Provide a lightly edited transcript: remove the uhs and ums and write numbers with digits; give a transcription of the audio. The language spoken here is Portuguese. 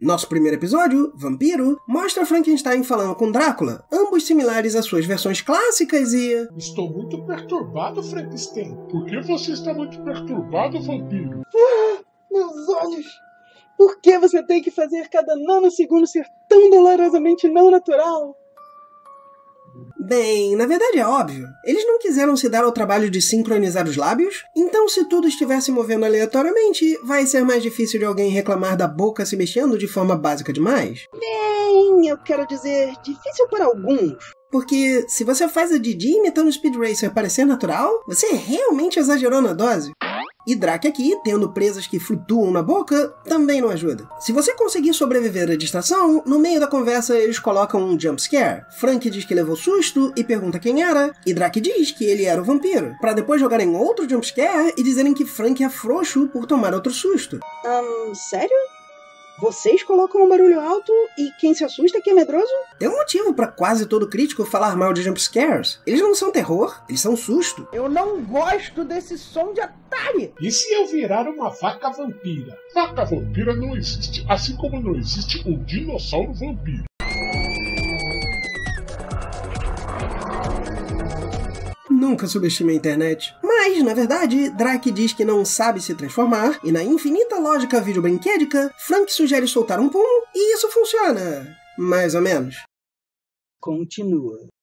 Nosso primeiro episódio, Vampiro, mostra Frankenstein falando com Drácula, ambos similares às suas versões clássicas e... Estou muito perturbado, Frankenstein. Por que você está muito perturbado, vampiro? Meus olhos! Por que você tem que fazer cada nanosegundo ser tão dolorosamente não natural? Bem, na verdade é óbvio. Eles não quiseram se dar ao trabalho de sincronizar os lábios, então se tudo estiver se movendo aleatoriamente, vai ser mais difícil de alguém reclamar da boca se mexendo de forma básica demais. Bem, eu quero dizer, difícil para alguns. Porque se você faz a Didi imitando o Speed Racer parecer natural, você realmente exagerou na dose. E Drake aqui, tendo presas que flutuam na boca, também não ajuda. Se você conseguir sobreviver à distração, no meio da conversa eles colocam um jump scare. Frank diz que levou susto e pergunta quem era, e Drake diz que ele era o vampiro, pra depois jogarem outro jump scare e dizerem que Frank é frouxo por tomar outro susto. Sério? Vocês colocam um barulho alto e quem se assusta é que é medroso? Tem um motivo pra quase todo crítico falar mal de jump scares. Eles não são terror, eles são susto. Eu não gosto desse som de Atari! E se eu virar uma vaca vampira? Vaca vampira não existe, assim como não existe um dinossauro vampiro. Nunca subestime a internet. Mas, na verdade, Drake diz que não sabe se transformar, e na infinita lógica videobrinquédica, Frank sugere soltar um pum, e isso funciona. Mais ou menos. Continua.